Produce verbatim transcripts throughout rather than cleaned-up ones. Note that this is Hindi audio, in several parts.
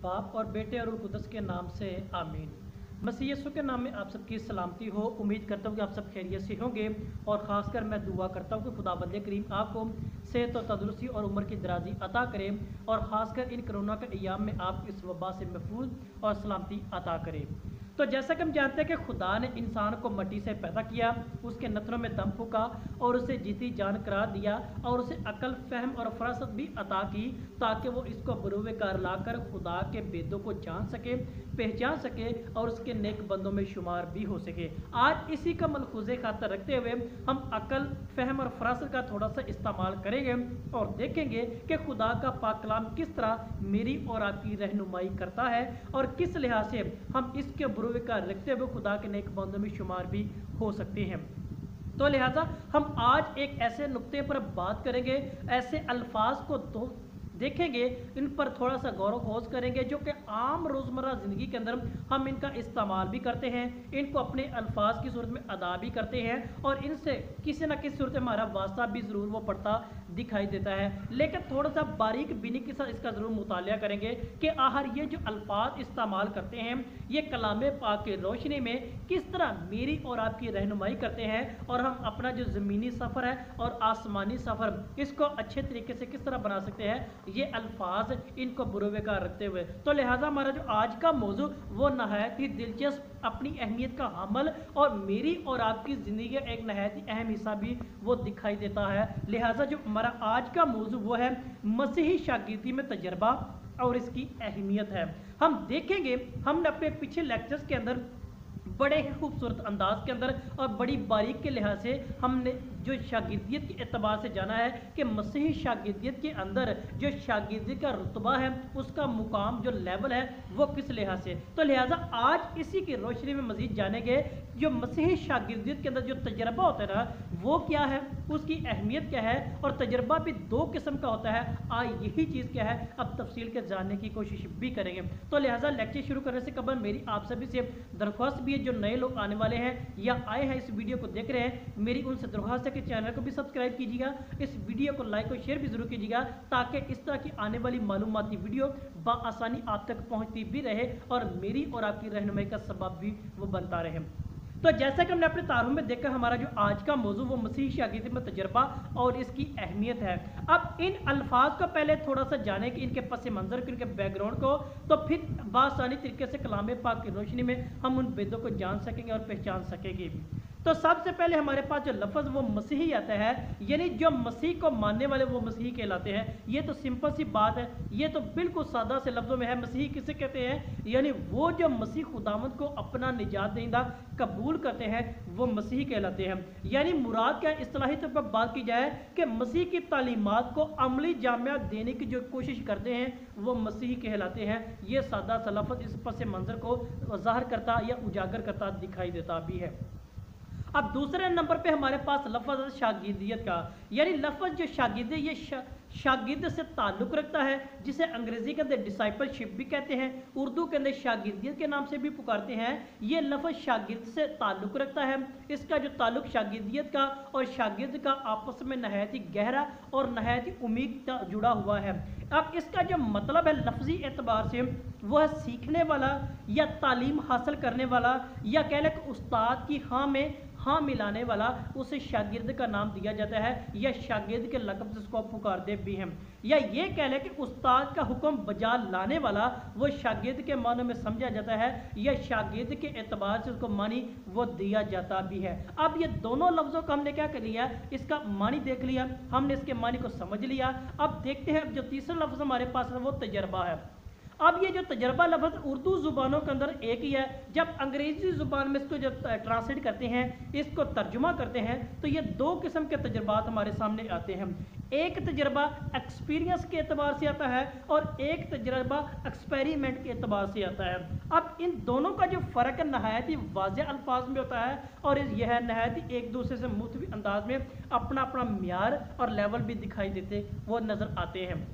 बाप और बेटे और कुदस के नाम से आमीन। मसीह यीशु के नाम में आप सबकी सलामती हो। उम्मीद करता हूँ कि आप सब खैरियत से होंगे और ख़ासकर मैं दुआ करता हूँ कि खुदाबंद करीम आपको सेहत और तंदुरुस्ती और उम्र की दराजी अता करे और ख़ासकर इन कोरोना के अयाम में आप इस वबा से महफूज और सलामती अता करे। तो जैसा कि हम जानते हैं कि खुदा ने इंसान को मिट्टी से पैदा किया, उसके नथनों में दम फूका और उसे जीती जान करार दिया और उसे अकल, फहम और फरासत भी अता की ताकि वो इसको बरूवे कार लाकर खुदा के भेदों को जान सके, पहचान सके और उसके नेक बंदों में शुमार भी हो सके। आज इसी का मलखूज़े खातर रखते हुए हम अकल, फहम और फरासत का थोड़ा सा इस्तेमाल करेंगे और देखेंगे कि खुदा का पाक कलाम किस तरह मेरी और आपकी रहनुमाई करता है और किस लिहाज से हम इसके बरूवे कार रखते हुए खुदा के नेक बंदों में शुमार भी हो सकते हैं। तो लिहाजा हम आज एक ऐसे नुक्ते पर बात करेंगे, ऐसे अल्फाज को दो देखेंगे, इन पर थोड़ा सा गौर खोज करेंगे जो कि आम रोज़मर्रा ज़िंदगी के अंदर हम इनका इस्तेमाल भी करते हैं, इनको अपने अल्फाज की सूरत में अदा भी करते हैं और इनसे किसी न किसी सूरत में हमारा वास्ता भी ज़रूर वो पड़ता दिखाई देता है। लेकिन थोड़ा सा बारीक बीनी के साथ इसका ज़रूर मुतालिया करेंगे कि आखिर ये जो अल्फाज इस्तेमाल करते हैं ये कलाम पाक की रोशनी में किस तरह मेरी और आपकी रहनुमाई करते हैं और हम अपना जो ज़मीनी सफ़र है और आसमानी सफ़र इसको अच्छे तरीके से किस तरह बना सकते हैं, ये अल्फाज इनको बुरुवे का रखते हुए। तो लिहाजा हमारा जो आज का मौजू वो नहायत ही दिलचस्प, अपनी अहमियत का हमल और मेरी और आपकी ज़िंदगी का एक नहायत ही अहम हिस्सा भी वो दिखाई देता है। लिहाजा जो हमारा आज का मौजू वो है मसीही शागिर्दी में तजर्बा और इसकी अहमियत है। हम देखेंगे, हमने अपने पिछले लेक्चर्स के अंदर बड़े ही खूबसूरत अंदाज के अंदर और बड़ी बारीक के लिहाज से हमने जो शागिर्दियत के एतबार से जाना है कि मसीही शागिर्दियत के अंदर जो शागिर्दी का रुतबा है, उसका मुकाम जो लेवल है वो किस लिहाज से। तो लिहाजा आज इसी की रोशनी में मज़ीद जानेंगे जो मसीही शागिर्दियत के अंदर जो तजर्बा होता है ना वो क्या है, उसकी अहमियत क्या है और तजर्बा भी दो किस्म का होता है। आज यही चीज़ क्या है अब तफसील के जानने की कोशिश भी करेंगे। तो लिहाजा लेक्चर शुरू करने से कबल मेरी आप सभी से दरख्वास्त भी है, जो नए लोग आने वाले हैं या आए हैं इस वीडियो को देख रहे हैं, मेरी उनसे दरख्वास्त है कि चैनल को भी सब्सक्राइब कीजिएगा, इस वीडियो को लाइक और शेयर भी जरूर कीजिएगा ताकि इस तरह की आने वाली मालूमाती वीडियो बआसानी आप तक पहुंचती भी रहे और मेरी और आपकी रहनुमाई का सबब भी वो बनता रहे। तो जैसा कि हमने अपने तारुफ में देखा, हमारा जो आज का मौजू वो मसीही शागिर्दी में तजर्बा और इसकी अहमियत है। अब इन अल्फाज को पहले थोड़ा सा जाने कि इनके पस मंज़र को, इनके बैकग्राउंड को, तो फिर बासानी तरीके से कलाम पाक की रोशनी में हम उन भेदों को जान सकेंगे और पहचान सकेंगे। तो सबसे पहले हमारे पास जो लफ्ज़ वो मसीही आता है, यानी जो मसीह को मानने वाले वो मसीही कहलाते हैं। ये तो सिंपल सी बात है, ये तो बिल्कुल सादा से लफ्ज़ों में है। मसीही किसे कहते हैं, यानी वो जो मसीह खुदावंद को अपना निजात दहिंदा कबूल करते हैं वो मसीही कहलाते हैं। यानी मुराद क्या, इस्तिलाही तौर पर बात की जाए कि मसीह की तालीमात को अमली जामिया देने की जो कोशिश करते हैं वो मसीही कहलाते हैं। ये सादा सा लफ्ज़ इस पस मंज़र को ज़ाहिर करता या उजागर करता दिखाई देता भी है। अब दूसरे नंबर पे हमारे पास लफ्ज़ शागिर्दियत का, यानी लफ्ज़ जो शागिर्दी ये शा, शागिर्द से ताल्लुक़ रखता है, जिसे अंग्रेज़ी के अंदर डिसाइपलशिप भी कहते हैं, उर्दू के अंदर शागिर्दियत के नाम से भी पुकारते हैं। ये लफ्ज़ शागिर्द से ताल्लुक़ रखता है। इसका जो ताल्लुक़ शागिर्दियत का और शागिर्द का आपस में नहायत ही गहरा और नहायत ही उम्मीद जुड़ा हुआ है। अब इसका जो मतलब है लफ्ज़ी एतबार से वो है सीखने वाला या तालीम हासिल करने वाला या कह लें कि उस्ताद की हाँ में हाँ मिलाने वाला, उसे शागिर्द का नाम दिया जाता है या शागिर्द के लक़ब से उसको पुकारते भी हैं। या ये कह लें कि उस्ताद का हुक्म बजा लाने वाला वो शागिर्द के मानों में समझा जाता है या शागिर्द के एतबार से उसको मानी वो दिया जाता भी है। अब ये दोनों लफ्ज़ों का हमने क्या कर लिया, इसका मानी देख लिया, हमने इसके मानी को समझ लिया। अब देखते हैं जो तीसरा लफ्ज़ हमारे पास है वो तजर्बा है। अब ये जो तजर्बा लफ्ज़ उर्दू ज़ुबानों के अंदर एक ही है, जब अंग्रेज़ी ज़ुबान में इसको जब ट्रांसलेट करते हैं, इसको तर्जुमा करते हैं, तो ये दो किस्म के तजर्बात हमारे सामने आते हैं। एक तजर्बा एक्सपीरियंस के एतबार से आता है और एक तजर्बा एक्सपेरिमेंट के एतबार से आता है। अब इन दोनों का जो फ़र्क है नहायत ही वाज़ेह अल्फाज में होता है और यह नहायत ही एक दूसरे से मुख्तलिफ अंदाज में अपना अपना म्यार और लेवल भी दिखाई देते वो नज़र आते हैं।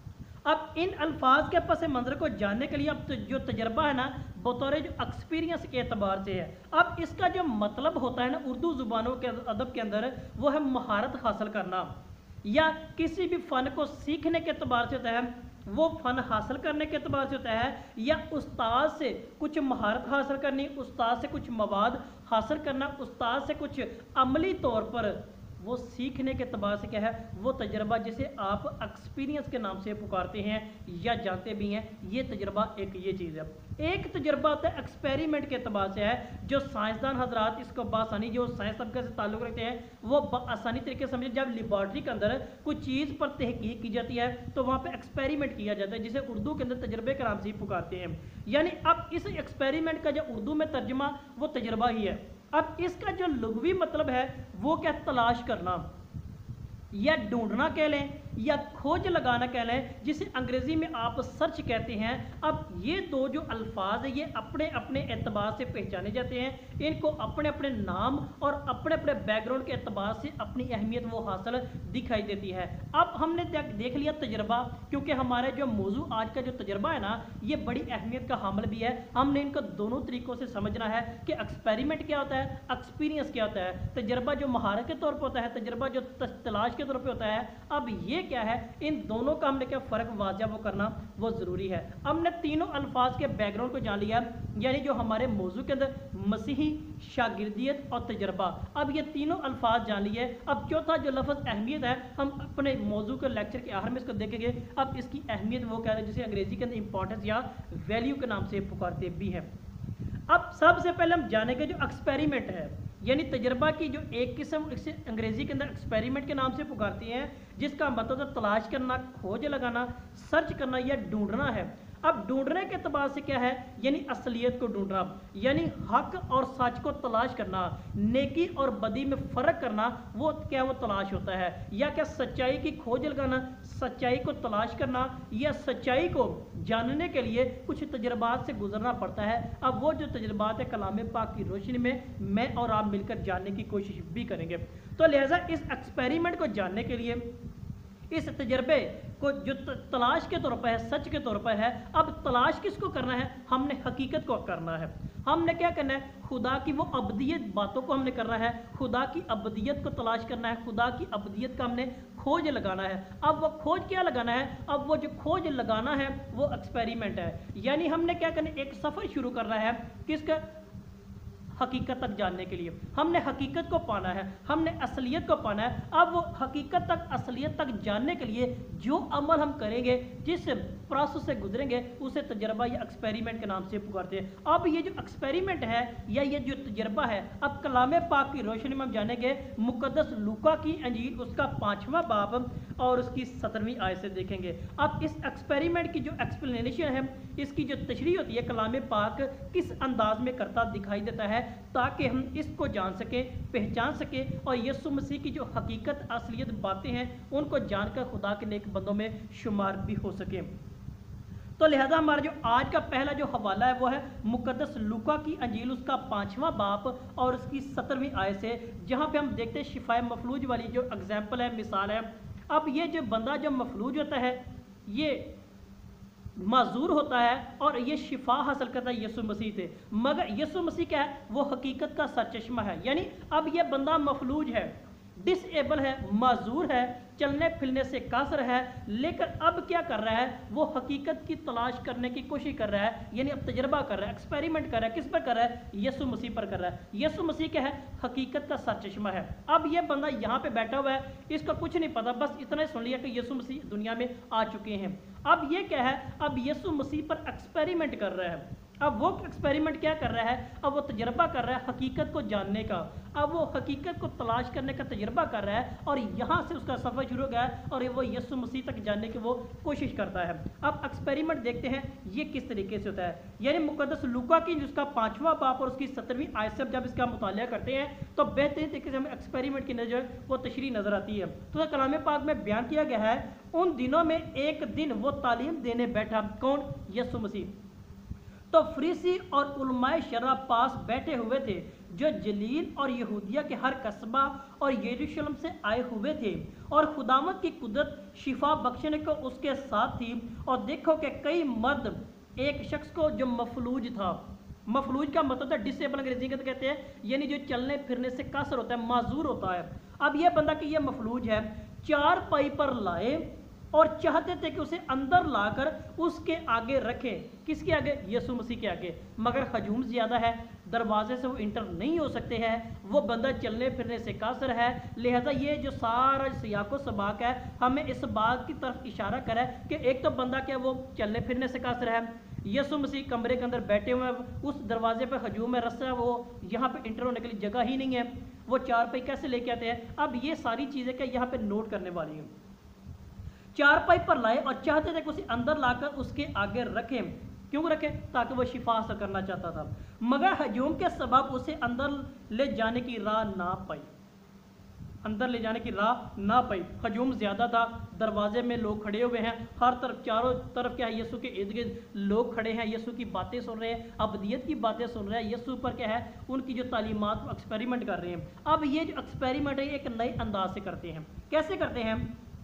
अब इन अल्फाज के पस मंज़र को जानने के लिए अब तो जो तजर्बा है ना बतौर जो एक्सपीरियंस के एतबार से है। अब इसका जो मतलब होता है ना उर्दू ज़ुबानों के अदब के अंदर वो है महारत हासिल करना या किसी भी फ़न को सीखने के एतबार से होता है वो फ़न हासिल करने के अतबार से होता है, या उस्ताद से कुछ महारत हासिल करनी, उस्ताद से कुछ मवाद हासिल करना, उस्ताद से कुछ अमली तौर पर वो सीखने के अतबार से क्या है, वो तजर्बा जिसे आप एक्सपीरियंस के नाम से पुकारते हैं या जानते भी हैं, ये तजर्बा एक ये चीज़ है। एक तजर्बा होता है एक्सपेरिमेंट के अतबार से है, जो साइंसदान हजरात इसको बआसानी, जो साइंस तबके से ताल्लुक़ रखते हैं, वो आसानी तरीके से समझे। जब लेबॉर्ट्री के अंदर कुछ चीज़ पर तहकीक की जाती है तो वहाँ पर एक्सपेरिमेंट किया जाता है, जिसे उर्दू के अंदर तजर्बे के नाम से ही पुकारते हैं। यानी अब इस एक्सपेरिमेंट का जो उर्दू में तर्जमा वो तजर्बा ही है। अब इसका जो लुग़वी मतलब है वो क्या, तलाश करना या ढूंढना कह लें या खोज लगाना कह लें, जिसे अंग्रेज़ी में आप सर्च कहते हैं। अब ये दो जो अल्फाज हैं ये अपने अपने एतबार से पहचाने जाते हैं, इनको अपने अपने नाम और अपने अपने बैकग्राउंड के एतबार से अपनी अहमियत वो हासिल दिखाई देती है। अब हमने देख लिया तजर्बा, क्योंकि हमारे जो मौजू आज का जो तजर्बा है ना, ये बड़ी अहमियत का हामिल भी है। हमने इनको दोनों तरीक़ों से समझना है कि एक्सपेरिमेंट क्या होता है, एक्सपीरियंस क्या होता है। तजर्बा जो महारत के तौर पर होता है, तजर्बा जो तलाश के तौर पर होता है। अब ये क्या है, इन दोनों का हमने क्या फ़र्क वाज़ा वो करना वो ज़रूरी है। हमने तीनों अल्फाज के बैकग्राउंड को जान लिया, यानी जो हमारे मौजू के अंदर मसीही, शागिर्दियत और तजर्बा, अब ये तीनों अल्फाज जान लिए। अब चौथा जो लफ्ज़ अहमियत है, हम अपने मौजू के लेक्चर के आखिर में इसको देखेंगे। अब इसकी अहमियत वो कहते हैं जिसे अंग्रेज़ी के अंदर इंपॉर्टेंस या वैल्यू के नाम से पुकारते भी हैं। अब सबसे पहले हम जानेंगे जो एक्सपेरिमेंट है, यानी तजर्बा की जो एक किस्म, इसे अंग्रेज़ी के अंदर एक्सपेरिमेंट के नाम से पुकारती हैं, जिसका मतलब है तलाश करना, खोज लगाना, सर्च करना या ढूंढना है। अब ढूंढने के अतबार से क्या है, यानी असलियत को ढूंढना, यानी हक और सच को तलाश करना, नेकी और बदी में फ़र्क करना, वो क्या वो तलाश होता है। या क्या सच्चाई की खोज लगाना, सच्चाई को तलाश करना, या सच्चाई को जानने के लिए कुछ तजर्बात से गुजरना पड़ता है। अब वो जो तजर्बात है कलाम पाक की रोशनी में मैं और आप मिलकर जानने की कोशिश भी करेंगे। तो लिहाजा इस एक्सपेरिमेंट को जानने के लिए, इस तजर्बे को जो तलाश के तौर पर है, सच के तौर पर है, अब तलाश किसको करना है, हमने हकीकत को करना है। हमने क्या करना है, खुदा की वो अबदियत बातों को हमने करना है, खुदा की अबदियत को तलाश करना है, खुदा की अबदियत का हमने खोज लगाना है। अब वो खोज क्या लगाना है, अब वो जो खोज लगाना है वो एक्सपेरिमेंट है। यानी हमने क्या करना है, एक सफ़र शुरू करना है, किसका, हकीकत तक जानने के लिए। हमने हकीकत को पाना है, हमने असलियत को पाना है। अब वो हकीकत तक, असलियत तक जानने के लिए जो अमल हम करेंगे, जिस प्रोसेस से गुजरेंगे, उसे तजर्बा या एक्सपेरिमेंट के नाम से पुकारते हैं। अब ये जो एक्सपेरिमेंट है या ये जो तजर्बा है, अब कलाम पाक की रोशनी में हम जानेंगे मुकद्दस लूका की अंजील, उसका पाँचवा बाब और उसकी सत्रहवीं आयत से देखेंगे। अब इस एक्सपेरिमेंट की जो एक्सप्लेनेशन है, इसकी जो तशरीह होती है, कलाम पाक किस अंदाज में करता दिखाई देता है, ताकि हम इसको जान सकें, पहचान सकें और यीशु मसीह की जो हकीकत, असलियत बातें हैं, उनको जानकर खुदा के नेक बंदों में शुमार भी हो सकें। तो लिहाजा हमारा जो आज का पहला जो हवाला है वो है मुकद्दस लूका की अंजील, उसका पाँचवा बाप और उसकी सत्रहवीं आयत से, जहाँ पे हम देखते हैं शिफाए मफलूज वाली जो एग्जाम्पल है, मिसाल है। अब ये जो बंदा जो मफलूज होता है, ये माजूर होता है और ये शिफा हासिल करता है यीशु मसीह से। मगर यीशु मसीह क्या है, वो हकीकत का सरचश्मा है। यानी अब ये बंदा मफलूज है, डिसेबल है, माजूर है, चलने फिरने से कासर है, लेकिन अब क्या कर रहा है, वो हकीकत की तलाश करने की कोशिश कर रहा है। यानी अब तजर्बा कर रहा है, एक्सपेरिमेंट कर रहा है, किस पर कर रहा है, यीशु मसीह पर कर रहा है। यीशु मसीह क्या है, हकीकत का सरचश्मा है। अब ये बंदा यहाँ पे बैठा हुआ है, इसका कुछ नहीं पता, बस इतना ही सुन लिया कि यीशु मसीह दुनिया में आ चुके हैं। अब ये क्या है, अब यीशु मसीह पर एक्सपेरिमेंट कर रहा है। अब वो एक्सपेरिमेंट क्या कर रहा है, अब वो तजर्बा कर रहा है हकीकत को जानने का। अब वो हकीकत को तलाश करने का तजर्बा कर रहा है और यहाँ से उसका सफ़र शुरू हो गया है और वो यीशु मसीह तक जानने की वो कोशिश करता है। अब एक्सपेरिमेंट देखते हैं ये किस तरीके से होता है। यानी मुकद्दस लूका की जिसका पाँचवा बाप और उसकी सत्रहवीं आयत से जब इसका मुतालिया करते हैं तो बेहतरीन तरीके से हमें एक्सपेरिमेंट की नजर वो तशरीह नज़र आती है। तो कलाम पाक में बयान किया गया है, उन दिनों में एक दिन वो तालीम देने बैठा, कौन, यीशु मसीह। तो फरीसी और उलमाए शरा पास बैठे हुए थे, जो जलील और यहूदिया के हर कस्बा और यरूशलेम से आए हुए थे, और खुदावत की कुदरत शिफा बख्शने को उसके साथ थी। और देखो कि कई मर्द, एक शख्स को जो मफलूज था, मफलूज का मतलब है डिसेबल, अंग्रेजी के कहते हैं, यानी जो चलने फिरने से कासर होता है, माजूर होता है। अब यह बंदा कि यह मफलूज है, चार पाई पर लाए और चाहते थे कि उसे अंदर लाकर उसके आगे रखें। किसके आगे? यीशु मसीह के आगे। मगर हजूम ज़्यादा है, दरवाजे से वो इंटर नहीं हो सकते हैं, वो बंदा चलने फिरने से कासर है। लिहाजा ये जो सारा सियाको सबाक है हमें इस बात की तरफ इशारा करे कि एक तो बंदा क्या वो चलने फिरने से कासर है, यीशु मसीह कमरे के अंदर बैठे हुए हैं, उस दरवाजे पर हजूम है, रस्सा वो यहाँ पे इंटर होने के लिए जगह ही नहीं है, वो चार पाई कैसे लेके आते हैं। अब ये सारी चीज़ें क्या यहाँ पे नोट करने वाली हैं। चार पाई पर लाए और चाहते थे कि उसे अंदर लाकर उसके आगे रखें। क्यों रखें? ताकि वो शिफा हासिल करना चाहता था। मगर हजूम के सबब उसे अंदर ले जाने की राह ना पाई, अंदर ले जाने की राह ना पाई। हजूम ज़्यादा था, दरवाजे में लोग खड़े हुए हैं, हर तरफ चारों तरफ क्या है यीशु के इर्द गिर्द लोग खड़े हैं, यीशु की बातें सुन रहे हैं, अबदियत की बातें सुन रहे हैं, यीशु पर क्या है उनकी जो तालीमात एक्सपेरिमेंट कर रहे हैं। अब ये जो एक्सपेरिमेंट है एक नए अंदाज से करते हैं। कैसे करते हैं?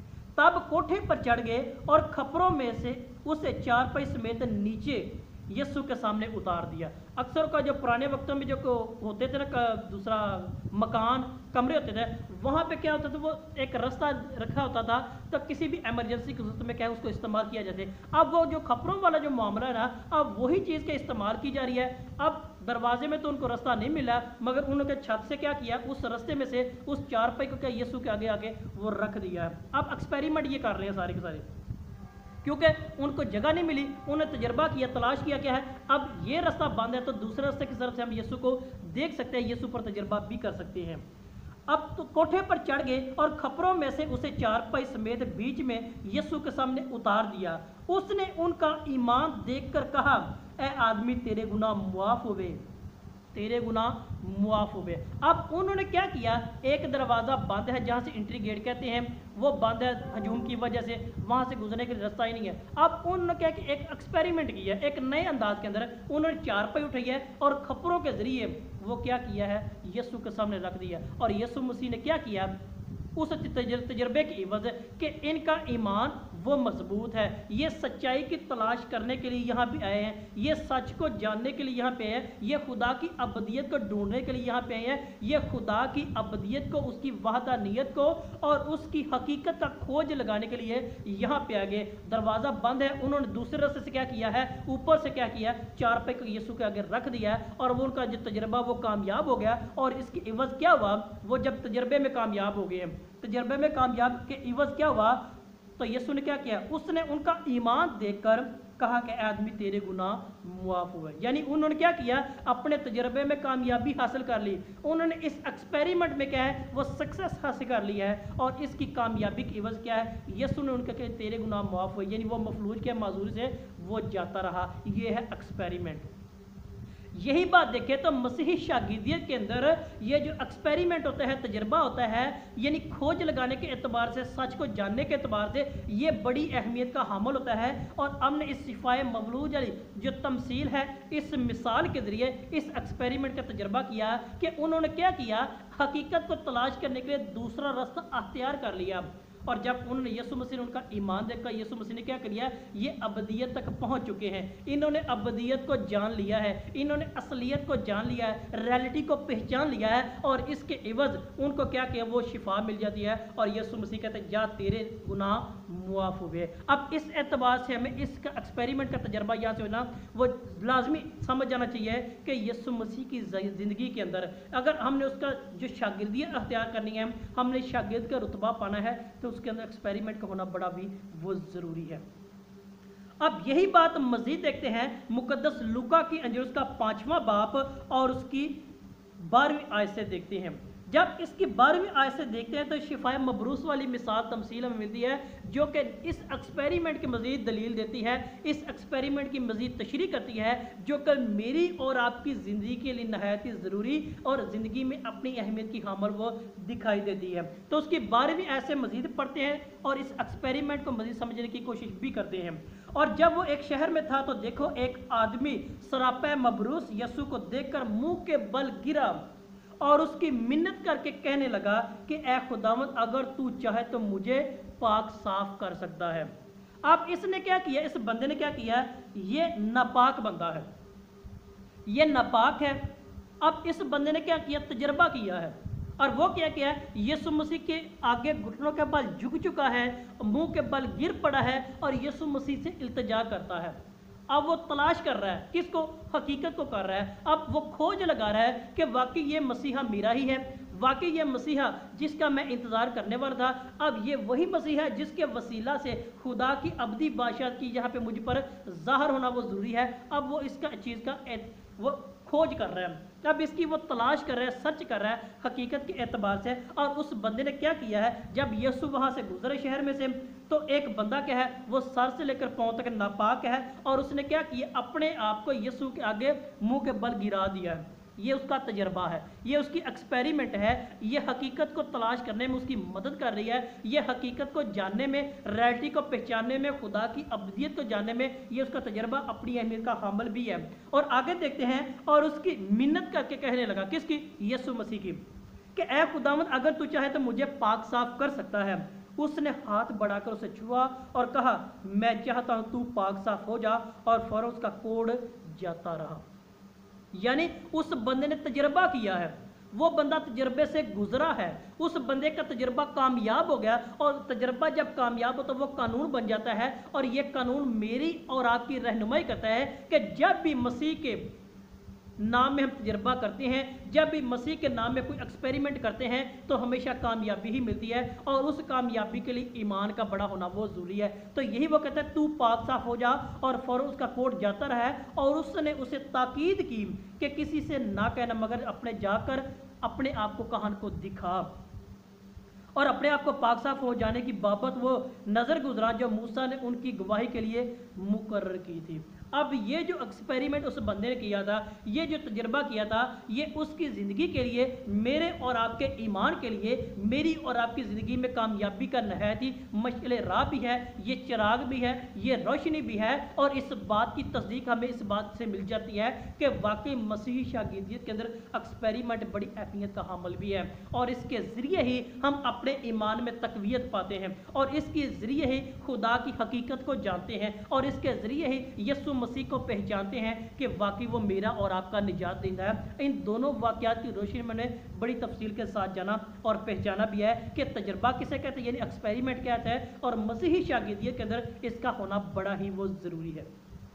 तब कोठे पर चढ़ गए और खपरों में से उसे चारपाई समेत नीचे यीशु के सामने उतार दिया। अक्सर का जो पुराने वक्तों में जो होते थे ना दूसरा मकान कमरे होते थे, वहाँ पे क्या होता था वो एक रास्ता रखा होता था, तो किसी भी इमरजेंसी की सूरत में क्या है उसको इस्तेमाल किया जाते। अब वो जो खपरों वाला जो मामला है ना, अब वही चीज़ का इस्तेमाल की जा रही है। अब दरवाजे में तो उनको रास्ता नहीं मिला, मगर उन्होंने छत से क्या किया, उस रास्ते में से उस चारपाई को क्या यीशु के आगे आगे वो रख दिया है। अब एक्सपेरिमेंट ये कर रहे हैं सारे के सारे, क्योंकि उनको जगह नहीं मिली, उन्हें तजर्बा किया, तलाश किया क्या है, अब ये रास्ता बंद है तो दूसरे रास्ते की तरफ से हम यीशु को देख सकते हैं, यीशु पर तजर्बा भी कर सकते हैं। अब तो कोठे पर चढ़ गए और खपरों में से उसे चारपाई समेत बीच में यीशु के सामने उतार दिया। उसने उनका ईमान देखकर कहा, ए आदमी तेरे गुनाह मुआफ हुए, तेरे गुनाह मुआफ हुए। अब उन्होंने क्या किया, एक दरवाज़ा बंद है जहाँ से एंट्री गेट कहते हैं, वो बंद है हजूम की वजह से, वहाँ से गुजरने के लिए रास्ता ही नहीं है। अब उन्होंने क्या कि एक एक्सपेरिमेंट किया, एक नए अंदाज के अंदर उन्होंने चारपाई उठाई है और खपरों के जरिए वो क्या किया है, यीशु के सामने रख दिया। और यीशु मसीह ने क्या किया, उस तजर्बे की इवज़ कि इनका ईमान वो मजबूत है, ये सच्चाई की तलाश करने के लिए यहाँ पे आए हैं, ये सच को जानने के लिए यहाँ पे आए हैं, ये खुदा की अबदियत को ढूंढने के लिए यहाँ पे आए हैं, ये खुदा की अबदियत को, उसकी वहदानियत को और उसकी हकीकत का खोज लगाने के लिए यहाँ पे आ गए। दरवाज़ा बंद है, उन्होंने दूसरे रास्ते से क्या किया है, ऊपर से क्या किया, चारपाई को यीशु के आगे रख दिया है और वो उनका जो तजर्बा वो कामयाब हो गया। और इसकी इवज़ क्या हुआ, वो जब तजर्बे में कामयाब हो गए, तजर्बे में कामयाब के इवज़ क्या हुआ, तो यीशु ने क्या किया, उसने उनका ईमान देखकर कहा कि आदमी तेरे गुनाह मुआफ हुए। यानी उन्होंने क्या किया, अपने तजर्बे में कामयाबी हासिल कर ली, उन्होंने इस एक्सपेरिमेंट में क्या है वो सक्सेस हासिल कर लिया है। और इसकी कामयाबी की इवज़ क्या है, यीशु ने उनका कहा तेरे गुनाह मुआफ हुए, यानी वो मफलूज के माजूरी से वो जाता रहा। ये है एक्सपेरिमेंट। यही बात देखें तो मसीही शागिर्दियत के अंदर ये जो एक्सपेरिमेंट होता है, तजर्बा होता है, यानी खोज लगाने के एतबार से, सच को जानने के एतबार से ये बड़ी अहमियत का हामिल होता है। और हमने इस शिफाए मवलूद वाली जो तमसील है, इस मिसाल के ज़रिए इस एक्सपेरिमेंट का तजर्बा किया कि उन्होंने क्या किया, हकीकत को तलाश करने के लिए दूसरा रास्ता अख्तियार कर लिया। और जब उन्होंने यीशु मसीह ने उनका ईमान देखा, यीशु मसीह ने क्या किया, ये अबदियत तक पहुंच चुके हैं, इन्होंने अबदियत को जान लिया है, इन्होंने असलियत को जान लिया है, रियलिटी को पहचान लिया है। और इसके इवज़ उनको क्या किया, वो शिफा मिल जाती है। और यीशु मसीह कहते हैं जा तेरे गुनाह मुआफ हुए। अब इस एतबार से हमें इसका एक्सपेरिमेंट का तजर्बा यहाँ से होना वो लाजमी समझ जाना चाहिए कि यीशु मसीह की ज़िंदगी के अंदर अगर हमने उसका जो शागिर्दियत अख्तियार करनी है, हमने शागिर्द का रुतबा पाना है, तो उसके अंदर एक्सपेरिमेंट का होना बड़ा भी वो ज़रूरी है। अब यही बात मज़ीद देखते हैं मुकद्दस लूका की अंजील उसका पाँचवां बाप और उसकी बारहवीं आयत से देखते हैं। जब इसकी बारहवीं आयत से देखते हैं तो शिफाए मबरूस वाली मिसाल तमसील हमें मिलती है, जो कि इस एक्सपेरिमेंट की मज़ीद दलील देती है, इस एक्सपेरिमेंट की मज़ीद तशरीह करती है, जो कि मेरी और आपकी ज़िंदगी के लिए नहायत ही ज़रूरी और ज़िंदगी में अपनी अहमियत की हामिल वो दिखाई देती है। तो उसकी बारहवीं आयत से मज़ीद पढ़ते हैं और इस एक्सपेरिमेंट को मज़ीद समझने की कोशिश भी करते हैं। और जब वो एक शहर में था तो देखो एक आदमी सरापा मबरूस यीशु को देखकर मुंह के बल गिरा और उसकी मिन्नत करके कहने लगा कि ए खुदावंद अगर तू चाहे तो मुझे पाक साफ कर सकता है। अब इसने क्या किया, इस बंदे ने क्या किया, ये नापाक बंदा है, ये नापाक है। अब इस बंदे ने क्या किया, तजर्बा किया है, और वो क्या किया है, यीशु मसीह के आगे घुटनों के बल झुक चुका है, मुंह के बल गिर पड़ा है और यीशु मसीह से इल्तिजा करता है। अब वो तलाश कर रहा है, किसको? हकीकत को कर रहा है। अब वो खोज लगा रहा है कि वाकई ये मसीहा मेरा ही है, वाकई ये मसीहा जिसका मैं इंतज़ार करने वाला था, अब ये वही मसीहा है जिसके वसीला से खुदा की अबदी बादशाह की यहाँ पे मुझ पर ज़ाहिर होना वो ज़रूरी है। अब वो इसका चीज़ का वो खोज कर रहा है, अब इसकी वो तलाश कर रहा है, सर्च कर रहा है हकीकत के एतबार से। और उस बंदे ने क्या किया है, जब यीशु वहाँ से गुजरे शहर में से, तो एक बंदा क्या है, वो सर से लेकर पाँव तक नापाक है, और उसने क्या किया, अपने आप को यीशु के आगे मुंह के बल गिरा दिया है। ये उसका तजर्बा है, ये उसकी एक्सपेरिमेंट है, ये हकीकत को तलाश करने में उसकी मदद कर रही है, ये हकीकत को जानने में, रियलिटी को पहचानने में, खुदा की अब्दियत को जानने में ये उसका तजर्बा अपनी अहमियत का हामिल भी है। और आगे देखते हैं, और उसकी मिन्नत करके कहने लगा, किसकी? यीशु मसीह की, कि ऐ खुदावंद अगर तू चाहे तो मुझे पाक साफ कर सकता है। उसने हाथ बढ़ाकर उसे छुआ और कहा, मैं चाहता हूँ तू पाक साफ हो जा, और फौरन उसका कोढ़ जाता रहा। यानी उस बंदे ने तजर्बा किया है, वो बंदा तजर्बे से गुजरा है, उस बंदे का तजर्बा कामयाब हो गया, और तजर्बा जब कामयाब हो तो वो कानून बन जाता है। और ये कानून मेरी और आपकी रहनुमाई करता है कि जब भी मसीह के नाम में हम तजर्बा करते हैं, जब भी मसीह के नाम में कोई एक्सपेरिमेंट करते हैं, तो हमेशा कामयाबी ही मिलती है, और उस कामयाबी के लिए ईमान का बड़ा होना बहुत ज़रूरी है। तो यही वो कहता है, तू पाक साफ हो जा, और फ़ौरन उसका कोट जाता रहा है। और उसने उसे ताकीद की कि किसी से ना कहना, मगर अपने जाकर अपने आप को कहान को दिखा, और अपने आप को पाक साफ हो जाने की बाबत वो नज़र गुजरा जो मूसा ने उनकी गवाही के लिए मुकर्रर की थी। अब ये जो एक्सपेरिमेंट उस बंदे ने किया था, ये जो तजर्बा किया था, ये उसकी ज़िंदगी के लिए, मेरे और आपके ईमान के लिए, मेरी और आपकी ज़िंदगी में कामयाबी का नहायत ही मशअल राह भी है, ये चिराग भी है, ये रोशनी भी है। और इस बात की तस्दीक हमें इस बात से मिल जाती है कि वाकई मसीही शागिर्दियत के अंदर एक्सपेरिमेंट बड़ी अहमियत का हामिल भी है, और इसके ज़रिए ही हम अपने ईमान में तकवीयत पाते हैं, और इसके ज़रिए ही खुदा की हकीकत को जानते हैं, और इसके ज़रिए ही यीशु मसीह को पहचानते हैं कि वाकई वो मेरा और आपका निजात देता है। इन दोनों वाक़यात की रोशनी में मैंने बड़ी तफसील के साथ जाना और पहचाना भी है कि तजर्बा किसे कहते हैं, यानी एक्सपेरिमेंट क्या है, और मसीही शागिर्दियत के अंदर इसका होना बड़ा ही वो ज़रूरी है।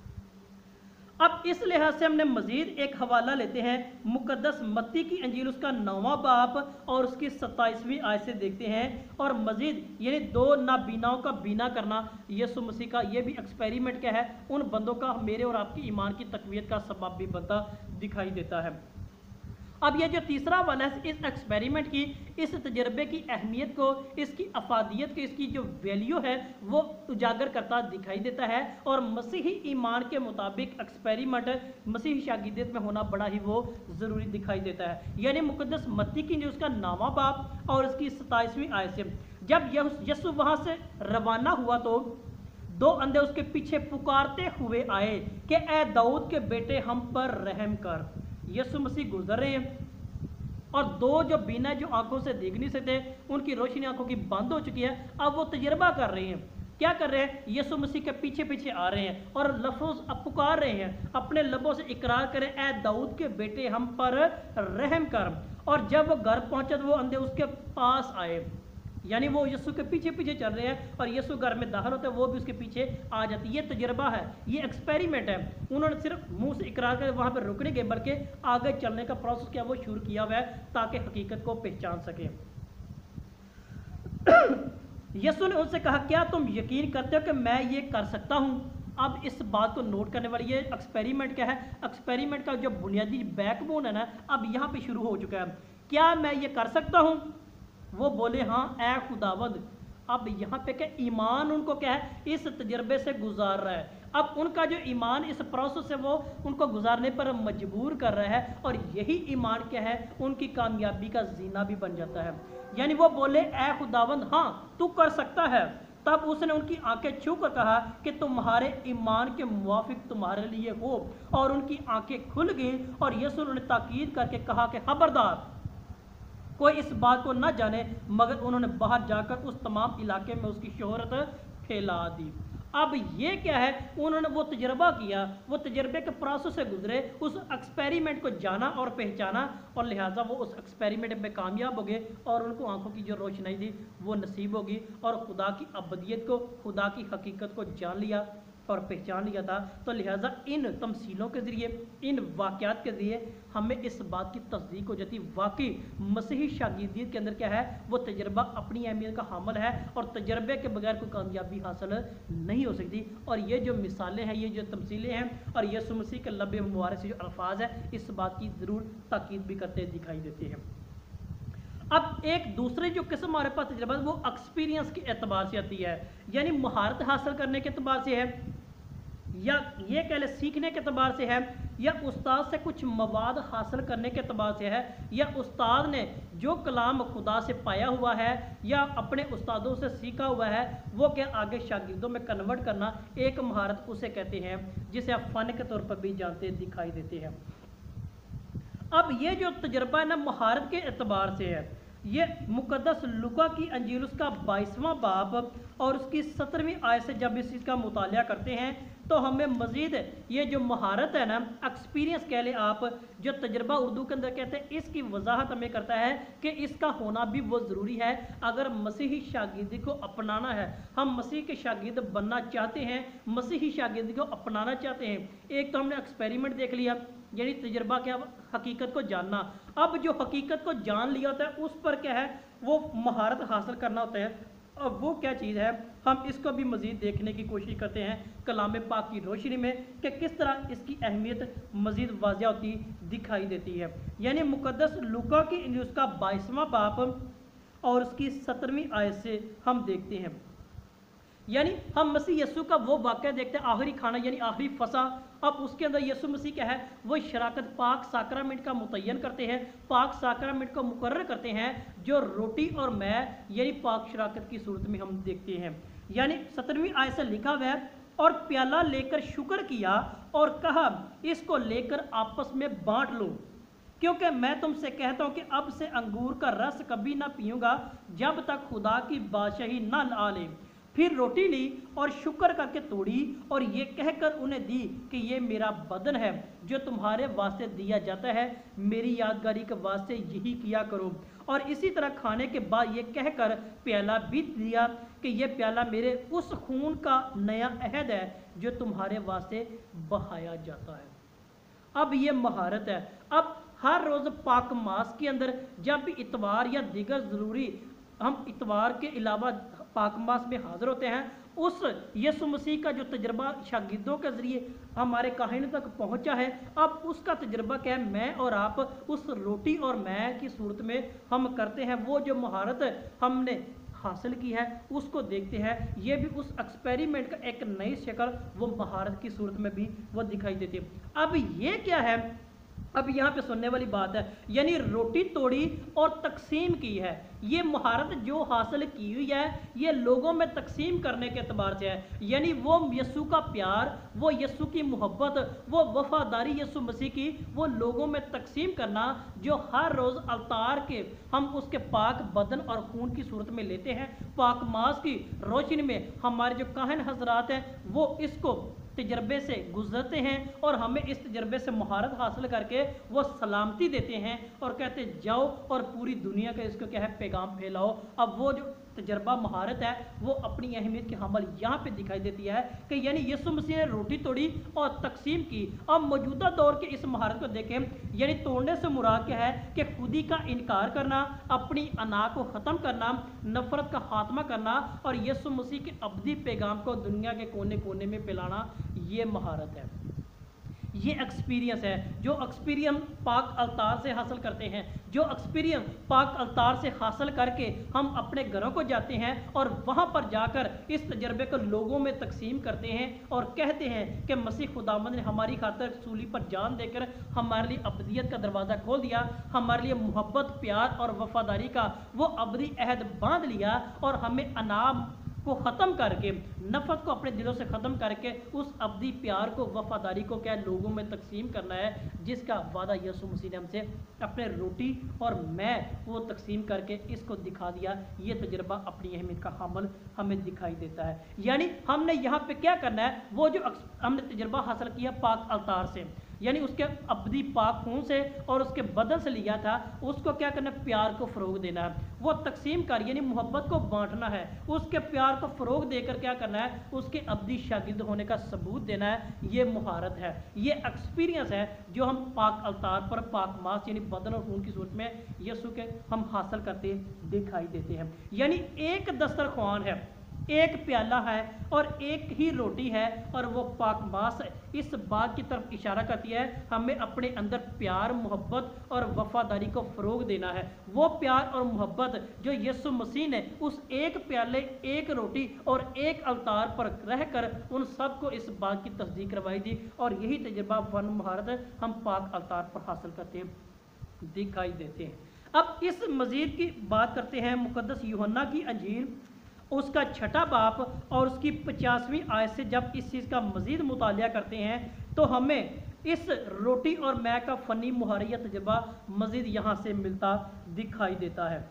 अब इस लिहाज से हमने मजीद एक हवाला लेते हैं, मुकद्दस मत्ती की अंजील उसका नौवां बाब और उसकी सत्ताईसवीं आयत से देखते हैं। और मजीद यानी दो नाबीनाओं का बीना करना यीशु मसीह का, ये भी एक्सपेरिमेंट क्या है, उन बंदों का मेरे और आपकी ईमान की तकवीत का सबब भी बनता दिखाई देता है। अब ये जो तीसरा वाला है, इस एक्सपेरिमेंट की, इस तजर्बे की अहमियत को, इसकी अफादियत की, इसकी जो वैल्यू है वो उजागर करता दिखाई देता है। और मसीही ईमान के मुताबिक एक्सपेरिमेंट मसीही शागिर्दियत में होना बड़ा ही वो ज़रूरी दिखाई देता है। यानी मुकद्दस मत्ती की जो उसका नौवां बाब और उसकी सताईसवीं आयत से, जब यीशु वहाँ से रवाना हुआ तो दो अंधे उसके पीछे पुकारते हुए आए कि ए दाऊद के बेटे हम पर रहम कर। यीशु मसीह गुजर रहे हैं, और दो जो बिना जो आंखों से देख नहीं सकते, उनकी रोशनी आंखों की बंद हो चुकी है, अब वो तजर्बा कर रहे हैं। क्या कर रहे हैं? यीशु मसीह के पीछे पीछे आ रहे हैं और लफ्ज़ अब पुकार रहे हैं, अपने लबों से इकरार करें, ए दाऊद के बेटे हम पर रहम कर। और जब वो घर पहुंचे तो वो अंधे उसके पास आए, यानी वो यीशु के पीछे पीछे चल रहे हैं, और यीशु घर में दाखिल होते हैं, वो भी उसके पीछे आ जाती है। ये तजर्बा है, ये एक्सपेरिमेंट है। उन्होंने सिर्फ मुंह से इकरार कर वहाँ पर रुकने के, बल्कि आगे चलने का प्रोसेस क्या वो शुरू किया हुआ है, ताकि हकीकत को पहचान सके। यीशु ने उनसे कहा, क्या तुम यकीन करते हो कि मैं ये कर सकता हूँ? अब इस बात को नोट करने वाली, ये एक्सपेरिमेंट क्या है, एक्सपेरिमेंट का जो बुनियादी बैकबोन है ना, अब यहाँ पे शुरू हो चुका है। क्या मैं ये कर सकता हूँ? वो बोले, हाँ ए खुदावंद। अब यहाँ पे क्या ईमान उनको क्या है, इस तजर्बे से गुजार रहा है। अब उनका जो ईमान इस प्रोसेस से वो उनको गुजारने पर मजबूर कर रहा है, और यही ईमान क्या है, उनकी कामयाबी का जीना भी बन जाता है। यानी वो बोले, ए खुदावंद, हाँ तू कर सकता है। तब उसने उनकी आंखें छू कर कहा कि तुम्हारे ईमान के मुवाफिक तुम्हारे लिए हो, और उनकी आंखें खुल गई। और यीशु ने ताकीद करके कहा कि खबरदार कोई इस बात को न जाने, मगर उन्होंने बाहर जाकर उस तमाम इलाके में उसकी शोहरत फैला दी। अब ये क्या है, उन्होंने वो तजर्बा किया, वो तजर्बे के प्रोसेस से गुजरे, उस एक्सपेरिमेंट को जाना और पहचाना, और लिहाजा वो उस एक्सपेरिमेंट में कामयाब हो गए और उनको आंखों की जो रोशनाई थी वो नसीब होगी और खुदा की अबदियत को, खुदा की हकीकत को जान लिया और पहचान लिया था। तो लिहाजा इन तमसीलों के ज़रिए, इन वाक़यात के ज़रिए हमें इस बात की तस्दीक हो जाती वाकई मसीही शागिर्दियत के अंदर क्या है, वो तजर्बा अपनी अहमियत का हामिल है और तजर्बे के बगैर कोई कामयाबी हासिल नहीं हो सकती। और ये जो मिसालें हैं, ये जो तमसीलें हैं और यीशु मसीह के लब मुबारक से जो अल्फाज है, इस बात की ज़रूर ताकीद भी करते दिखाई देते हैं। अब एक दूसरी जो किस्म हमारे पास तजर्बा वो एक्सपीरियंस के एतबार से आती है, यानी महारत हासिल करने के एतबार से है, या ये कह लें सीखने के एतबार से है, या उस्ताद से कुछ मवाद हासिल करने के एतबार से है, या उस्ताद ने जो कलाम खुदा से पाया हुआ है या अपने उस्तादों से सीखा हुआ है वो क्या आगे शागिर्दों में कन्वर्ट करना, एक महारत उसे कहते हैं जिसे आप फ़न के तौर पर भी जानते दिखाई देते हैं। अब ये जो तजर्बा है ना महारत के एतबार से है, ये मुकद्दस लुका की अंजील उसका बाईसवां बाब और उसकी सत्रहवीं आयत से जब इस चीज़ का मुतालिया करते हैं तो हमें मज़ीद ये जो महारत है ना, एक्सपीरियंस कह लें आप, जो तजर्बा उर्दू के अंदर कहते हैं, इसकी वजाहत हमें करता है कि इसका होना भी वो ज़रूरी है अगर मसीही शागिर्दी को अपनाना है। हम मसीह के शागिर्द बनना चाहते हैं, मसीही शागिर्दी को अपनाना चाहते हैं। एक तो हमने एक्सपेरिमेंट देख लिया, यानी तजर्बा क्या, हकीकत को जानना। अब जो हकीकत को जान लिया होता है उस पर क्या है, वो महारत हासिल करना होता है। अब वो क्या चीज़ है, हम इसको भी मज़ीद देखने की कोशिश करते हैं कलाम पाक की रोशनी में कि किस तरह इसकी अहमियत मज़ीद वाज़िया होती दिखाई देती है। यानी मुकद्दस लूका की इंजील उसका बाईसवां बाब और उसकी सत्रहवीं आयत से हम देखते हैं, यानी हम मसीह यीशु का वो वाक़या देखते हैं, आखिरी खाना यानी आखिरी फसा। अब उसके अंदर यीशु मसीह क्या है, वो शराकत पाक साक्रामेंट का मुतय्यन करते हैं, पाक साक्रामेंट को मुकर्रर करते हैं, जो रोटी और मैं यानी पाक शराकत की सूरत में हम देखते हैं। यानी सत्रहवीं आयत से लिखा हुआ है, और प्याला लेकर शुक्र किया और कहा इसको लेकर आपस में बांट लो, क्योंकि मैं तुमसे कहता हूँ कि अब से अंगूर का रस कभी ना पीऊँगा जब तक खुदा की बादशाही ना ला ले। फिर रोटी ली और शुक्र करके तोड़ी और ये कहकर उन्हें दी कि ये मेरा बदन है जो तुम्हारे वास्ते दिया जाता है, मेरी यादगारी के वास्ते यही किया करो। और इसी तरह खाने के बाद ये कहकर प्याला भी दिया कि ये प्याला मेरे उस खून का नया अहद है जो तुम्हारे वास्ते बहाया जाता है। अब ये महारत है। अब हर रोज़ पाक मास के अंदर जब भी इतवार या दीगर ज़रूरी हम इतवार के अलावा पाक मास में हाज़िर होते हैं, उस यीशु मसीह का जो तजर्बा शागिर्दों के ज़रिए हमारे काहिन तक पहुंचा है, अब उसका तजर्बा क्या है, मैं और आप उस रोटी और मैं की सूरत में हम करते हैं। वो जो महारत हमने हासिल की है उसको देखते हैं, ये भी उस एक्सपेरिमेंट का एक नई शक्ल वो महारत की सूरत में भी वो दिखाई देती है। अब ये क्या है, अब यहाँ पे सुनने वाली बात है, यानी रोटी तोड़ी और तकसीम की है। ये महारत जो हासिल की हुई है ये लोगों में तकसीम करने के एतबार से है, यानी वो यीशु का प्यार, वो यीशु की मोहब्बत, वो वफादारी यीशु मसीह की वो लोगों में तकसीम करना, जो हर रोज़ अवतार के हम उसके पाक बदन और खून की सूरत में लेते हैं। पाक मास की रोशनी में हमारे जो काहिन हजरात हैं वो इसको तजर्बे से गुजरते हैं और हमें इस तजर्बे से महारत हासिल करके वो सलामती देते हैं और कहते जाओ और पूरी दुनिया का इसको क्या है पैगाम फैलाओ। अब वो जो तजर्बा महारत है वो अपनी अहमियत की हमल यहाँ पे दिखाई देती है कि यानी यीशु मसीह ने रोटी तोड़ी और तकसीम की। अब मौजूदा दौर के इस महारत को देखें, यानी तोड़ने से मुराद क्या है कि खुदी का इनकार करना, अपनी अना को ख़त्म करना, नफ़रत का खात्मा करना और यीशु मसीह के अब्दी पैगाम को दुनिया के कोने कोने में फैलाना, ये महारत है, ये एक्सपीरियंस है। जो एक्सपीरियंस पाक अल्तार से हासिल करते हैं, जो एक्सपीरियंस पाक अल्तार से हासिल करके हम अपने घरों को जाते हैं और वहाँ पर जाकर इस तजर्बे को लोगों में तकसीम करते हैं और कहते हैं कि मसीह खुदावंद ने हमारी खातिर सूली पर जान देकर हमारे लिए अब्दियत का दरवाज़ा खोल दिया, हमारे लिए मोहब्बत, प्यार और वफादारी का वो अब्दी अहद बांध लिया और हमें अनाम को ख़त्म करके नफरत को अपने दिलों से ख़त्म करके उस अब्दी प्यार को, वफादारी को क्या लोगों में तकसीम करना है, जिसका वादा यीशु मसीह ने हमसे अपने रोटी और मैं वो तकसीम करके इसको दिखा दिया। ये तजुर्बा अपनी अहमियत का हामिल हमें दिखाई देता है। यानी हमने यहाँ पे क्या करना है, वो जो हमने तजुर्बा हासिल किया पाक अल्तार से, यानी उसके अब्दी पाक खून से और उसके बदन से लिया था, उसको क्या करना है, प्यार को फ़रोग देना है, वो तकसीम कर यानी मोहब्बत को बांटना है, उसके प्यार को फ़रोग देकर क्या करना है, उसके अब्दी शागिर्द होने का सबूत देना है। ये मुहारत है, ये एक्सपीरियंस है जो हम पाक अल्तार पर पाक मास यानी बदन और खून की सूरत में यीशु के हम हासिल करते दिखाई देते हैं। यानी एक दस्तरख्वान है, एक प्याला है और एक ही रोटी है और वो पाक मास है। इस बात की तरफ इशारा करती है हमें अपने अंदर प्यार, मोहब्बत और वफादारी को फ़रोग देना है। वो प्यार और मोहब्बत जो यीशु मसीह ने उस एक प्याले, एक रोटी और एक अवतार पर रहकर उन सब को इस बात की तस्दीक करवाई थी, और यही तजुर्बा फन महारत हम पाक अवतार पर हासिल करते दिखाई देते हैं। अब इस मज़ीद की बात करते हैं मुक़द्दस यूहन्ना की अंजील, उसका छठा बाप और उसकी पचासवीं आयत से जब इस चीज़ का मज़ीद मुतालिया करते हैं तो हमें इस रोटी और मैं का फ़नी मुहारिया तजुर्बा मज़ीद यहाँ से मिलता दिखाई देता है।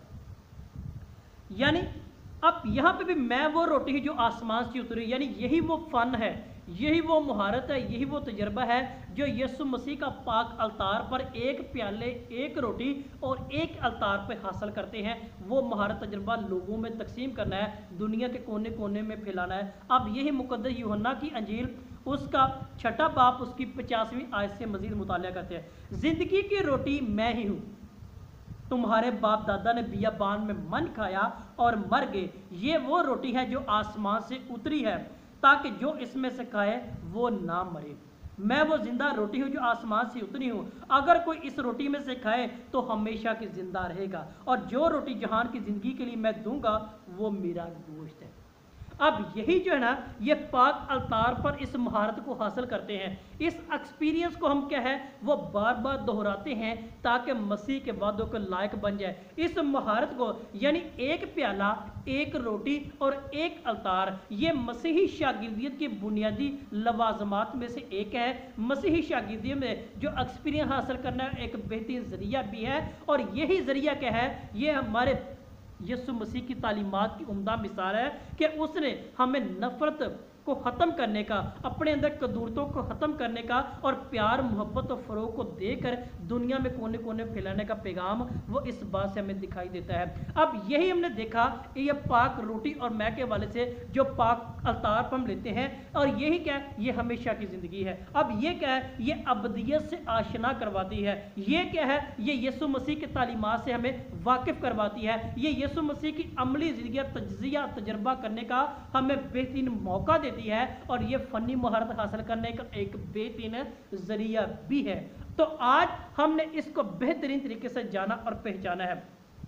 यानी अब यहाँ पे भी मैं वो रोटी ही जो आसमान से उतरी, यानी यही वो फ़न है, यही वो मुहारत है, यही वो तजर्बा है जो यीशु मसीह का पाक अल्तार पर एक प्याले, एक रोटी और एक अल्तार पे हासिल करते हैं। वो महारत तजर्बा लोगों में तकसीम करना है, दुनिया के कोने कोने में फैलाना है। अब यही मुक़द्दस यूहन्ना की अंजील उसका छठा बाप उसकी पचासवीं आयत से मज़ीद मुतालिया करते हैं। ज़िंदगी की रोटी मैं ही हूँ, तुम्हारे बाप दादा ने बियाबान में मन खाया और मर गए। ये वो रोटी है जो आसमान से उतरी है ताकि जो इसमें से खाए वो ना मरे। मैं वो जिंदा रोटी हूँ जो आसमान से उतरी हूँ, अगर कोई इस रोटी में से खाए तो हमेशा की जिंदा रहेगा, और जो रोटी जहान की ज़िंदगी के लिए मैं दूंगा वो मेरा गोश्त है। अब यही जो है ना, ये पाक अल्तार पर इस महारत को हासिल करते हैं। इस एक्सपीरियंस को हम क्या है वो बार बार दोहराते हैं ताकि मसीह के वादों के लायक बन जाए। इस महारत को यानी एक प्याला, एक रोटी और एक अल्तार, ये मसीही शागिर्दियत की बुनियादी लवाजमात में से एक है। मसीही शागिर्दियत में जो एक्सपीरियंस हासिल करना एक बेहतरीन ज़रिया भी है, और यही ज़रिया क्या है, ये हमारे यीशु मसीह की तालीमात की उम्दा मिसाल है कि उसने हमें नफ़रत को ख़त्म करने का, अपने अंदर कदूरतों को ख़त्म करने का और प्यार, मोहब्बत और फ़रोग को देकर दुनिया में कोने कोने फैलाने का पैगाम वो इस बात से हमें दिखाई देता है। अब यही हमने देखा कि ये पाक रोटी और मैं के वाले से जो पाक अल्तार पर हम लेते हैं, और यही क्या है, ये हमेशा की ज़िंदगी है। अब ये क्या है, ये अबदियत से आशना करवाती है। ये क्या है, ये यीशु मसीह के तालीमात से हमें वाकिफ़ करवाती है। ये यीशु मसीह की अमली ज़िंदगी तज्जिया तजर्बा करने का हमें बेहतरीन मौका देती है, और ये फ़नी महारत हासिल करने का एक बेहतरीन ज़रिया भी है। तो आज हमने इसको बेहतरीन तरीके से जाना और पहचाना है।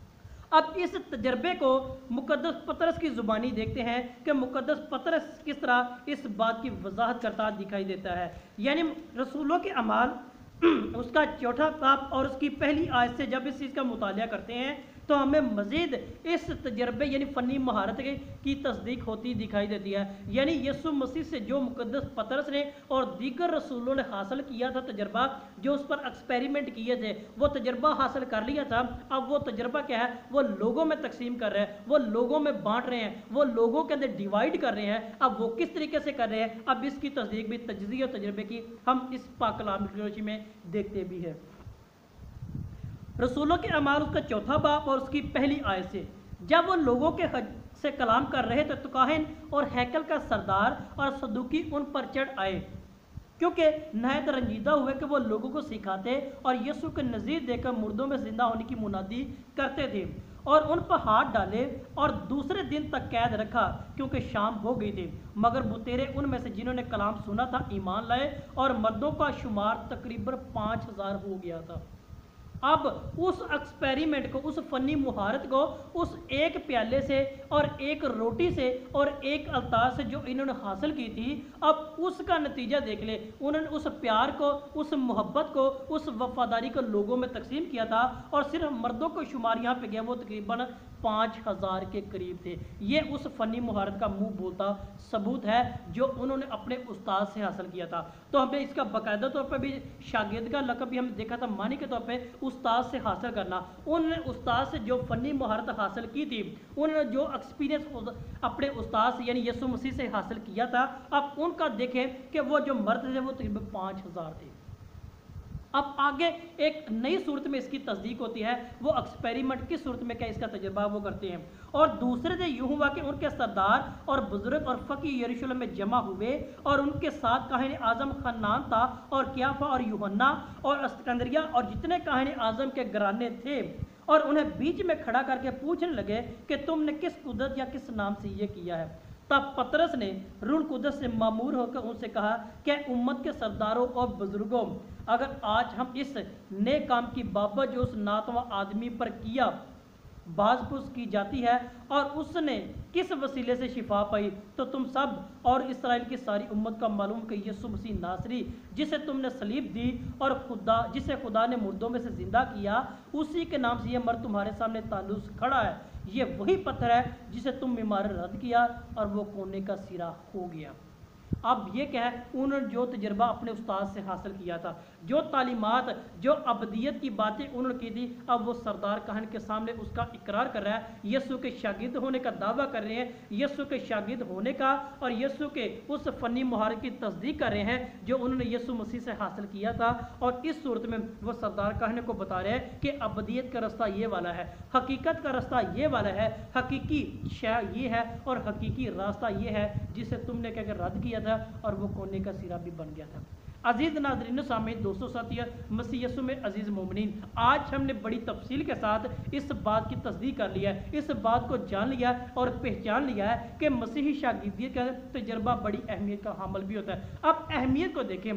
अब इस तजर्बे को मुक़द्दस पतरस की ज़ुबानी देखते हैं कि मुक़द्दस पतरस किस तरह इस बात की वजाहत करता दिखाई देता है। यानी रसूलों के अमाल उसका चौथा बाब और उसकी पहली आयत से जब इस चीज़ का मुतालिया करते हैं तो हमें मज़ीद इस तजर्बे यानी फ़नी महारत की तस्दीक होती दिखाई देती है। यानी यीशु मसीह से जो मुक़द्दस पतरस ने और दीगर रसूलों ने हासिल किया था तजर्बा, जो उस पर एक्सपेरिमेंट किए थे, वो तजर्बा हासिल कर लिया था। अब वो तजर्बा क्या है, वो लोगों में तकसीम कर रहे हैं, वो लोगों में बांट रहे हैं, वो लोगों के अंदर डिवाइड कर रहे हैं। अब वो किस तरीके से कर रहे हैं, अब इसकी तस्दीक भी तजज़िया और तजर्बे की हम इस पाक कलाम की रोशनी में देखते भी हैं। रसूलों के अमाल उसका चौथा बाब और उसकी पहली आयत से जब वो लोगों के हज से कलाम कर रहे थे तो काहिन और हैकल का सरदार और सदूकी उन पर चढ़ आए, क्योंकि नहायत रंजीदा हुए कि वो लोगों को सिखाते और यीशु के नज़ीर देकर मुर्दों में जिंदा होने की मुनादी करते थे, और उन पर हाथ डाले और दूसरे दिन तक कैद रखा क्योंकि शाम हो गई थी। मगर बुतेरे उनमें से जिन्होंने कलाम सुना था ईमान लाए, और मर्दों का शुमार तकरीबन पाँच हज़ार हो गया था। अब उस एक्सपेरिमेंट को, उस फ़नी मुहारत को, उस एक प्याले से और एक रोटी से और एक अल्तार से जो इन्होंने हासिल की थी, अब उसका नतीजा देख ले। उन्होंने उस प्यार को, उस मोहब्बत को, उस वफादारी को लोगों में तकसीम किया था, और सिर्फ मर्दों को शुमार यहाँ पे गया वो तकरीबन पाँच हज़ार के करीब थे। ये उस फ़नी महारत का मुंह बोलता सबूत है जो उन्होंने अपने उस्ताद से हासिल किया था। तो हमें इसका बाकायदा तौर पर भी शागिर्द का लक़ब भी हमने देखा था, मानी के तौर पे उस्ताद से हासिल करना। उन्होंने उस्ताद से जो फ़नी महारत हासिल की थी, उन्होंने जो एक्सपीरियंस अपने उस्ताद से यानी यीशु मसीह से हासिल किया था, अब उनका देखें कि वो जो मर्द थे वो तकरीबन पाँच हज़ार थे। अब आगे एक नई सूरत में इसकी तस्दीक होती है, वो एक्सपेरिमेंट की सूरत में क्या इसका तजर्बा वो करते हैं। और दूसरे दिन यूँ हुआ कि उनके सरदार और बुजुर्ग और फ़कीह यरूशलेम में जमा हुए और उनके साथ काहिन आज़म खन्नान था और क्याफा और यूहन्ना और अस्कंदरिया और जितने काहिन आज़म के घराने थे, और उन्हें बीच में खड़ा करके पूछने लगे कि तुमने किस कुदरत या किस नाम से ये किया है। तब पतरस ने रूह कुदस से मामूर होकर उनसे कहा कि उम्मत के सरदारों और बुजुर्गों, अगर आज हम इस नए काम की बाबत जो उस नातवा आदमी पर किया बाजपुस की जाती है और उसने किस वसीले से शिफा पाई, तो तुम सब और इसराइल की सारी उम्मत का मालूम कि यीशु मसीह नासरी जिसे तुमने सलीब दी और खुदा जिसे खुदा ने मुर्दों में से जिंदा किया, उसी के नाम से यह मर्द तुम्हारे सामने तालूस खड़ा है। ये वही पत्थर है जिसे तुम बीमार रद्द किया और वो कोने का सिरा हो गया। अब ये क्या है, उन्होंने जो तजर्बा अपने उस्ताद से हासिल किया था, जो तालीमात, जो अबदियत की बातें उन्होंने की थी, अब वो सरदार कहन के सामने उसका इकरार कर रहा है, यीशु के शागिर्द होने का दावा कर रहे हैं, यीशु के शागिर्द होने का और यीशु के उस फ़नी मुहारत की तस्दीक कर रहे हैं जो उन्होंने यीशु मसीह से हासिल किया था। और इस सूरत में वो सरदार कहने को बता रहे हैं कि अबदियत का रास्ता ये वाला है, हकीकत का रास्ता ये वाला है, हकीकी शय ये है और हकीकी रास्ता ये है जिसे तुमने क्या रद्द किया था और वो कोने का सिरा भी बन गया था। अजीज नाज़रीन सामीन दोस्तों साथियों, मसीह यीशु में अजीज़ मोमिनीन, आज हमने बड़ी तफसील के साथ इस बात की तस्दीक कर लिया है, इस बात को जान लिया और पहचान लिया है कि मसीही शागिर्दियत का तजर्बा बड़ी अहमियत का हामिल भी होता है। अब अहमियत को देखें,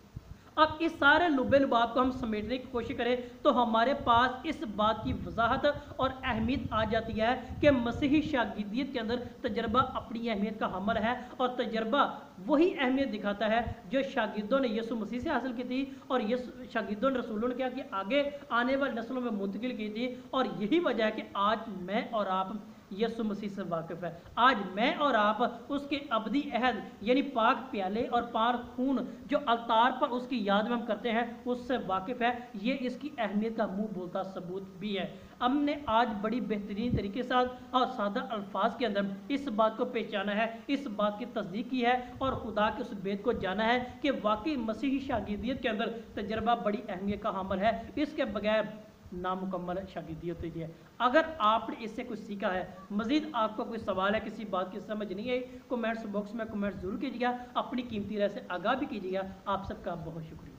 अब इस सारे लुबे लुबाब को हम समेटने की कोशिश करें तो हमारे पास इस बात की वजाहत और अहमियत आ जाती है कि मसीही शागिर्दियत के अंदर तजर्बा अपनी अहमियत का हमल है और तजर्बा वही अहमियत दिखाता है जो शागिर्दों ने यीशु मसीह से हासिल की थी और ये शागिर्दों ने रसूलों ने क्या कि आगे आने वाली नस्लों में मुंतकिल की थी। और यही वजह है कि आज मैं और आप यीशु मसीह से वाकिफ़ है, आज मैं और आप उसके अबदी अहद यानी पाक प्याले और पाक खून जो अल्तार पर उसकी याद में हम करते हैं उससे वाकिफ़ है। ये इसकी अहमियत का मुंह बोलता सबूत भी है। हमने आज बड़ी बेहतरीन तरीके से और सादा अल्फाज के अंदर इस बात को पहचाना है, इस बात की तस्दीक की है और खुदा के उस बेद को जाना है कि वाकई मसीही शागिर्दियत के अंदर तजर्बा बड़ी अहमियत का हामिल है, इसके बगैर नामुकम्मल शागिर्दियत होती है। अगर आपने इससे कुछ सीखा है, मजीद आपको कोई सवाल है, किसी बात की समझ नहीं आई, कमेंट्स बॉक्स में कमेंट्स जरूर कीजिएगा, अपनी कीमती राय से आगाह भी कीजिएगा। आप सबका बहुत शुक्रिया।